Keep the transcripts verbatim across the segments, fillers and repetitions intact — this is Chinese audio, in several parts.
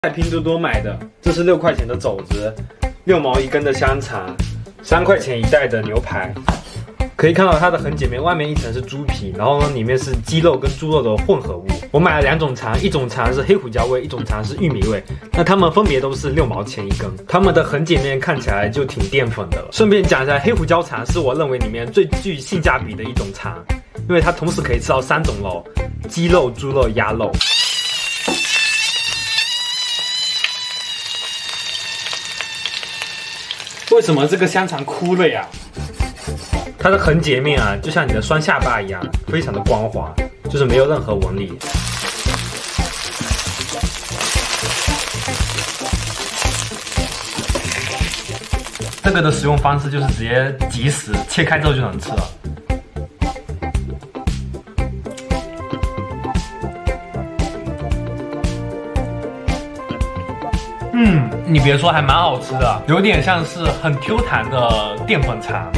在拼多多买的，这是六块钱的肘子，六毛一根的香肠，三块钱一袋的牛排。可以看到它的横截面，外面一层是猪皮，然后呢里面是鸡肉跟猪肉的混合物。我买了两种肠，一种肠是黑胡椒味，一种肠是玉米味。那它们分别都是六毛钱一根，它们的横截面看起来就挺淀粉的了。顺便讲一下，黑胡椒肠是我认为里面最具性价比的一种肠，因为它同时可以吃到三种肉：鸡肉、猪肉、鸭肉。 为什么这个香肠枯了呀？它的横截面啊，就像你的双下巴一样，非常的光滑，就是没有任何纹理。这个的使用方式就是直接即食，切开之后就能吃了。嗯，你别说，还蛮好吃的，有点像是很 Q 弹的淀粉肠。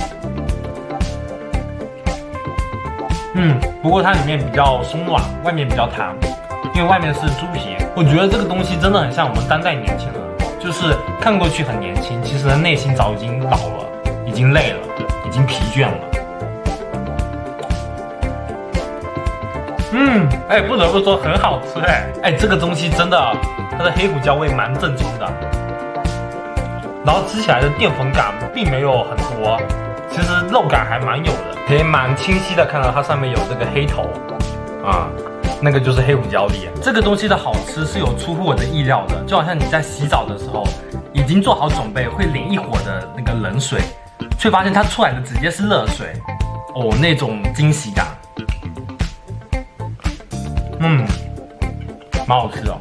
嗯，不过它里面比较松软，外面比较弹，因为外面是猪皮。我觉得这个东西真的很像我们当代年轻人，就是看过去很年轻，其实内心早已经老了，已经累了，已经疲倦了。嗯，哎，不得不说很好吃哎，哎，这个东西真的。 它的黑胡椒味蛮正宗的，然后吃起来的淀粉感并没有很多，其实肉感还蛮有的，可以蛮清晰的看到它上面有这个黑头，啊，那个就是黑胡椒粒。这个东西的好吃是有出乎我的意料的，就好像你在洗澡的时候已经做好准备会淋一火的那个冷水，却发现它出来的直接是热水，哦，那种惊喜感，嗯，蛮好吃的。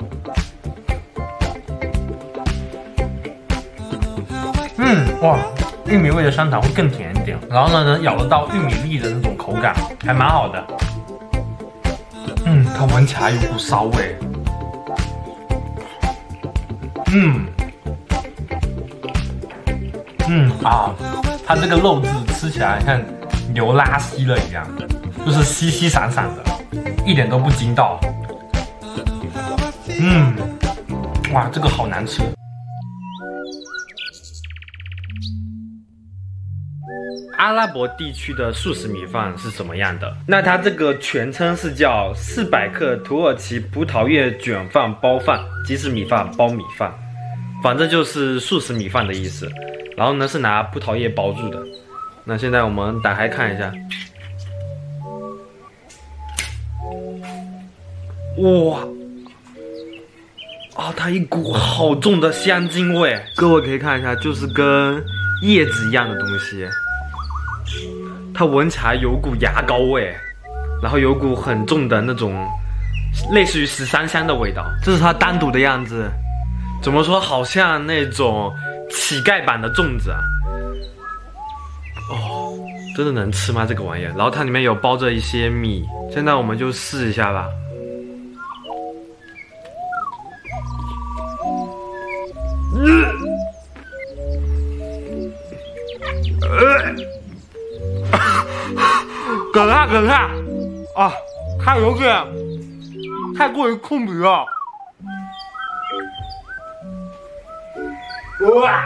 嗯，哇，玉米味的香肠会更甜一点，然后呢，能咬得到玉米粒的那种口感，还蛮好的。嗯，它闻起来有股骚味。嗯，嗯啊，它这个肉质吃起来像牛拉稀了一样，就是稀稀散散的，一点都不筋道。嗯，哇，这个好难吃。 阿拉伯地区的速食米饭是什么样的？那它这个全称是叫四百克土耳其葡萄叶卷饭包饭，即是米饭包米饭，反正就是速食米饭的意思。然后呢是拿葡萄叶包住的。那现在我们打开看一下，哇，啊，它一股好重的香精味，各位可以看一下，就是跟叶子一样的东西。 它闻起来有股牙膏味，然后有股很重的那种类似于十三香的味道。这是它单独的样子，怎么说？好像那种乞丐版的粽子啊！哦，真的能吃吗？这个玩意儿？然后它里面有包着一些米，现在我们就试一下吧。嗯，呃。 可怕可怕啊！它有点太过于控鼻了。哇！